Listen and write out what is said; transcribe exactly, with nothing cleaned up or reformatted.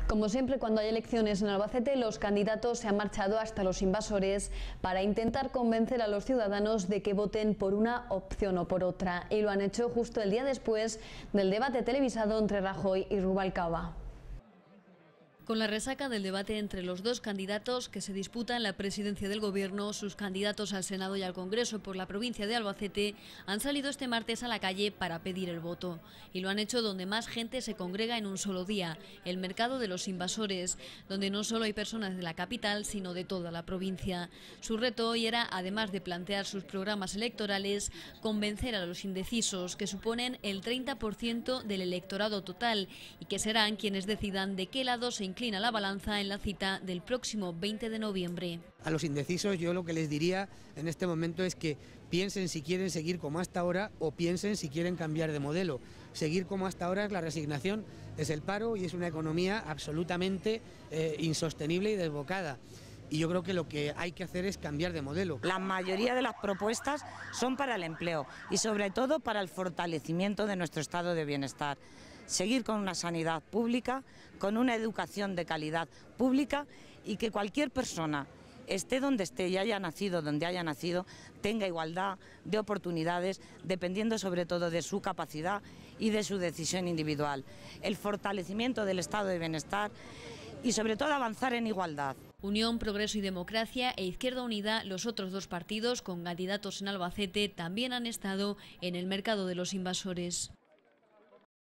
Como siempre, cuando hay elecciones en Albacete, los candidatos se han marchado hasta Los Invasores para intentar convencer a los ciudadanos de que voten por una opción o por otra. Y lo han hecho justo el día después del debate televisado entre Rajoy y Rubalcaba. Con la resaca del debate entre los dos candidatos que se disputan la presidencia del Gobierno, sus candidatos al Senado y al Congreso por la provincia de Albacete han salido este martes a la calle para pedir el voto. Y lo han hecho donde más gente se congrega en un solo día, el mercado de Los Invasores, donde no solo hay personas de la capital, sino de toda la provincia. Su reto hoy era, además de plantear sus programas electorales, convencer a los indecisos, que suponen el treinta por ciento del electorado total y que serán quienes decidan de qué lado se inclina la balanza en la cita del próximo veinte de noviembre. A los indecisos yo lo que les diría en este momento es que piensen si quieren seguir como hasta ahora o piensen si quieren cambiar de modelo. Seguir como hasta ahora es la resignación, es el paro y es una economía absolutamente eh, insostenible y desbocada. Y yo creo que lo que hay que hacer es cambiar de modelo. La mayoría de las propuestas son para el empleo y sobre todo para el fortalecimiento de nuestro estado de bienestar. Seguir con una sanidad pública, con una educación de calidad pública y que cualquier persona, esté donde esté y haya nacido donde haya nacido, tenga igualdad de oportunidades, dependiendo sobre todo de su capacidad y de su decisión individual. El fortalecimiento del estado de bienestar y sobre todo avanzar en igualdad. Unión, Progreso y Democracia e Izquierda Unida, los otros dos partidos con candidatos en Albacete, también han estado en el mercado de Los Invasores.